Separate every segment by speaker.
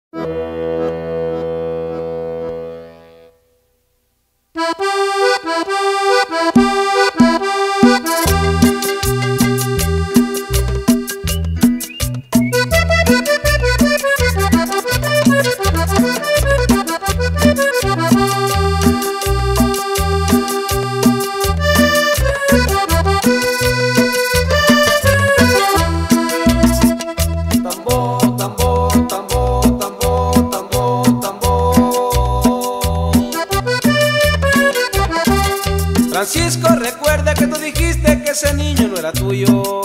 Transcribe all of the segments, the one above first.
Speaker 1: Francisco, recuerda que tú dijiste que ese niño no era tuyo.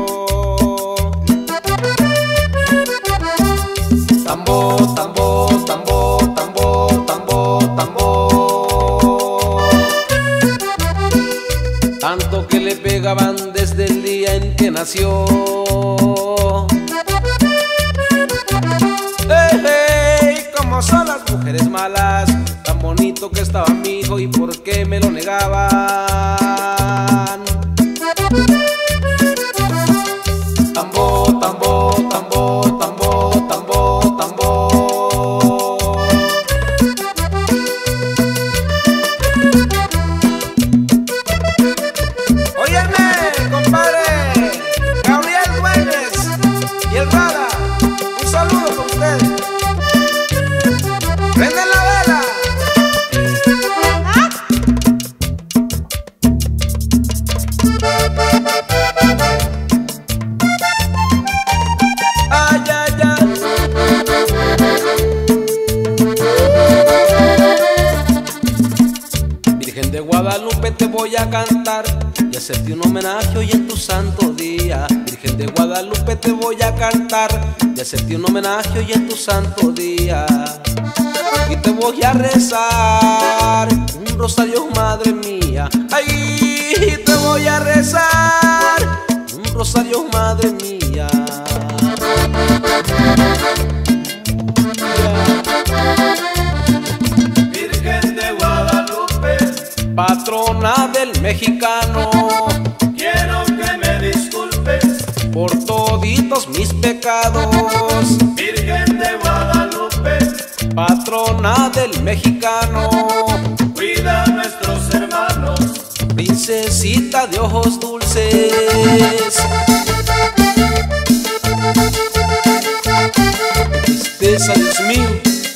Speaker 1: Tambo, tambo, tambo, tambo, tambo, tambo. Tanto que le pegaban desde el día en que nació. Hey, como son las mujeres malas. Tan bonito que estaba mi hijo y por qué me lo negaban. Tambo, tambo, tambo, tambo, tambo, tambo. Óyeme, compadre Gabriel Güemes y el Rada, un saludo con ustedes. ¡Prende la vela! Ay, ay, ay. Virgen de Guadalupe, te voy a cantar y hacerte un homenaje hoy en tu santo día. Virgen de Guadalupe, te voy a cantar y hacerte un homenaje hoy en tu santo día. Y te voy a rezar un rosario, madre mía. Ay, te voy a rezar un rosario, madre mía.
Speaker 2: Virgen de Guadalupe,
Speaker 1: patrona del mexicano,
Speaker 2: quiero que me disculpes
Speaker 1: por toditos mis pecados.
Speaker 2: Virgen de Guadalupe,
Speaker 1: patrona del mexicano,
Speaker 2: cuida a nuestros hermanos.
Speaker 1: princesita de ojos dulces. Qué tristeza, Dios mío.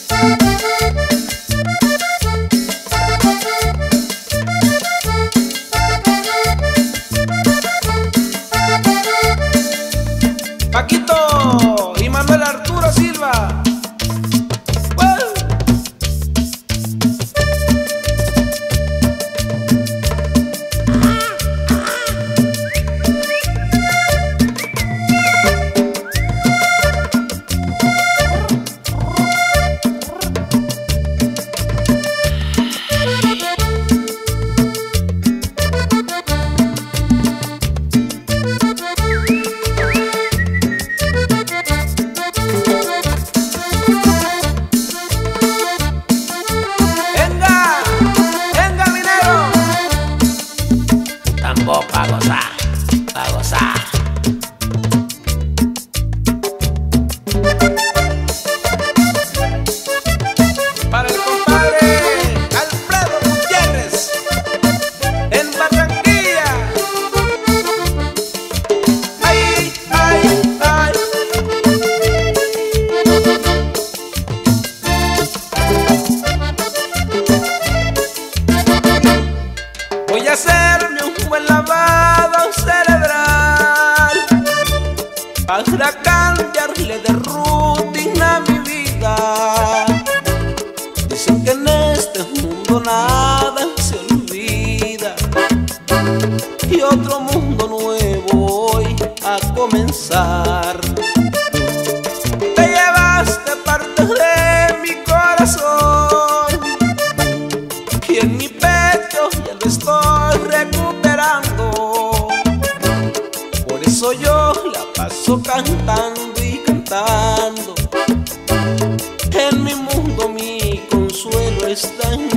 Speaker 1: Paquito y Manuel Arturo Silva. Pa' gozar, pa' gozar. Para el compadre Alfredo Gutiérrez en Barranquilla. Ay, ay, ay. Voy a hacerme un buen lavado cerebral para cambiarle de rutina a mi vida. Dicen que en este mundo nada se olvida y otro mundo nuevo hoy a comenzar. Te llevaste parte de mi corazón y en mi pecho ya lo estoy recuperando. Por eso yo la paso cantando y cantando. En mi mundo mi consuelo está en